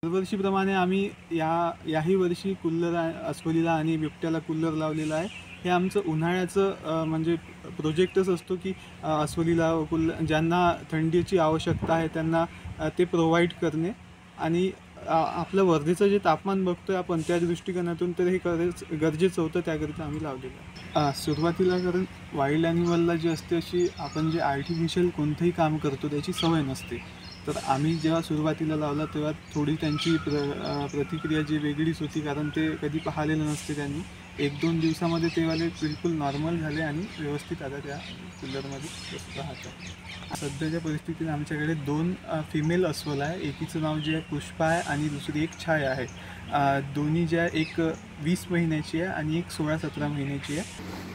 दरवर्षीप्रमाणे आम्ही याही वर्षी कुल्लर अस्वलीला आणि बिबट्याला कुल्लर लावलेला आहे। हे आमचं उन्हाळ्याचं म्हणजे प्रोजेक्टच असतो की अस्वलीला ज्यांना थंडीची आवश्यकता आहे त्यांना ते प्रोव्हाइड करणे आणि आपलं वर्धेचं जे तापमान बघतोय आपण त्या दृष्टिकोनातून तर हे गरजेचं होतं, त्याकरिता आम्ही लावलेलं आहे। सुरुवातीला कारण वाईल्ड ॲनिमलला जी असते अशी आपण जे आर्टिफिशियल कोणतंही काम करतो त्याची सवय नसते, तर आम्ही जेव्हा सुरुवातीला लावला तेव्हा थोडी त्यांची प्रतिक्रिया जी वेगळीच होती, कारण ते कधी पाहिलेलं नसते त्यांनी। 1-2 दिवसामध्ये ते वाले बिलकुल नॉर्मल झाले आणि व्यवस्थित आता त्या कूलरमध्ये राहतात। सध्याच्या परिस्थितीत आमच्याकडे 2 फिमेल अस्वल आहे, एकीचं नाव जे आहे पुष्पा आहे आणि दुसरी एक छाया आहे। दोन्ही ज्या एक 20 महिन्याची आहे आणि एक 16-17 महिन्याची आहे।